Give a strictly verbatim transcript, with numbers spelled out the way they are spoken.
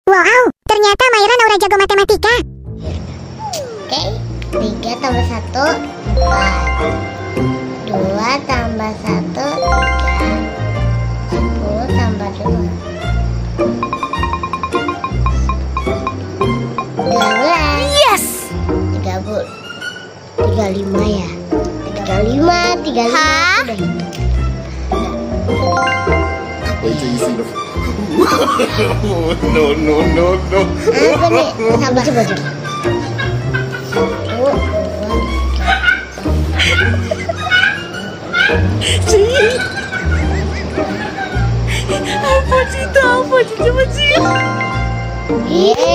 Wow, ternyata Maira Naura jago matematika. Oke, tiga tambah satu, empat. Dua tambah satu, tiga. Sepuluh tambah dua, dua belas. Yes. Tiga bu, tiga lima ya. Tiga lima, tiga lima. Hah? Udah hitung. Wait till you see the. no, no, no, no. Apa nih? Sabar, coba coba. Satu, dua, Apa sih itu? Apa sih? Coba sih. Yeay.